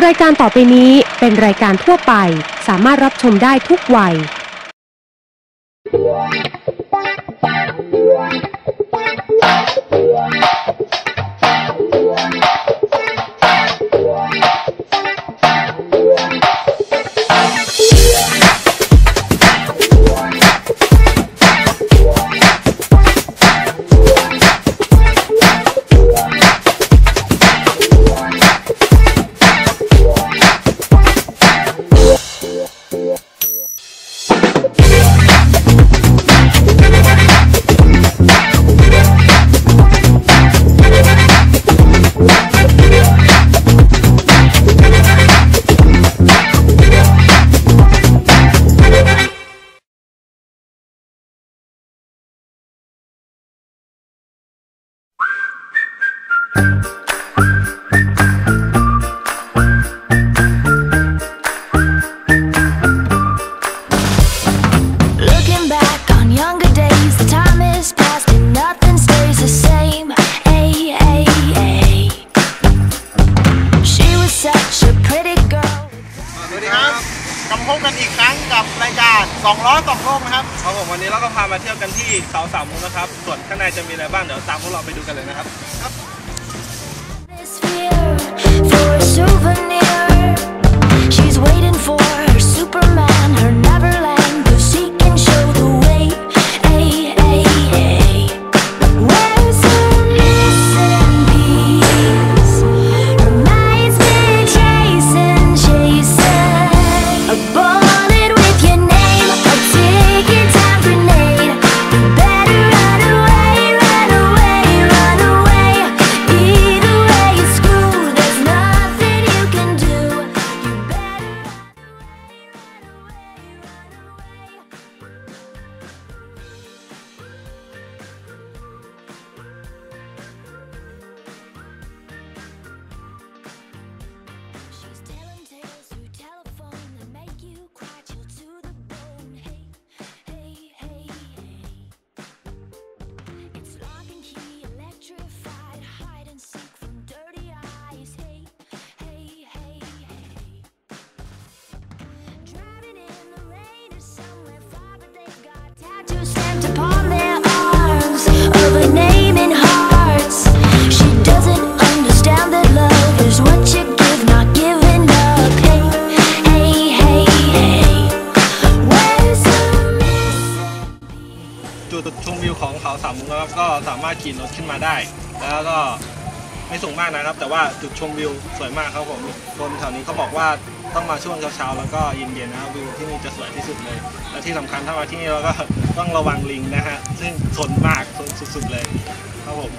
รายการต่อไปนี้เป็นรายการทั่วไปสามารถรับชมได้ทุกวัยพบกันอีกครั้งกับรายการ2ล้อ2โลกนะครับครับผมวันนี้เราก็พามาเที่ยวกันที่เขาสามมุกนะครับส่วนข้างในจะมีอะไรบ้างเดี๋ยวตามพวกเราไปดูกันเลยนะครับจุดชมวิวของเขาสามมุกนะครับก็สามารถขี่รถขึ้นมาได้แล้วก็ไม่สูงมากนะครับแต่ว่าจุดชมวิวสวยมากครับผมคนแถวนี้เขาบอกว่าต้องมาช่วงเช้าๆแล้วก็เย็นๆนะครับวิวที่นี่จะสวยที่สุดเลยและที่สำคัญถ้ามาที่นี่เราก็ต้องระวังลิงนะฮะซึ่งสนมากสนสุดๆเลยครับผม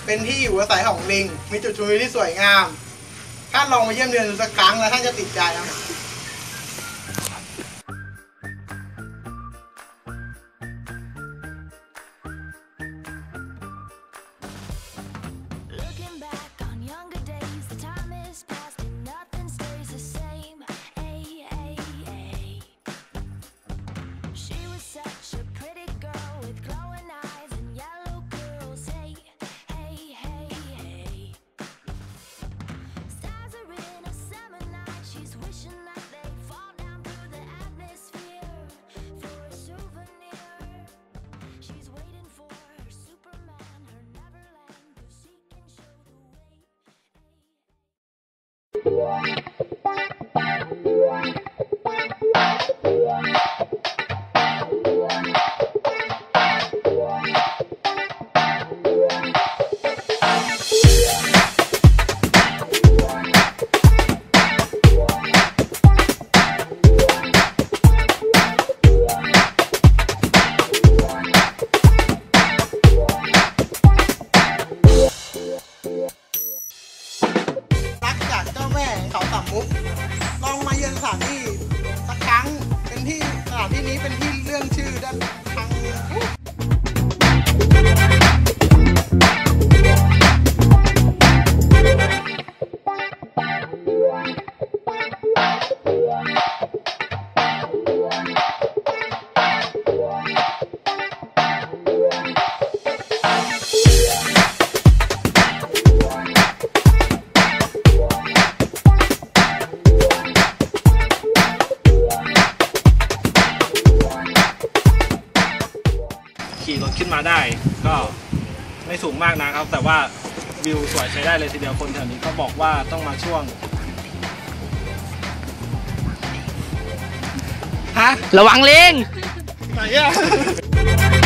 เป็นที่อยู่อาศัยของลิงมีจุดชมวิวที่สวยงามท่านลองมาเยี่ยมเยือนดูสักครั้งแล้วท่านจะติดใจนะ เขาสามมุกลองมาเยือนสถานที่สักครั้งเป็นที่สถานที่นี้เป็นที่เรื่องชื่อด้านทางขี่รถขึ้นมาได้ก็ไม่สูงมากนะครับแต่ว่าวิวสวยใช้ได้เลยทีเดียวคนแถวนี้ก็บอกว่าต้องมาช่วงระวังลิงไหนอะ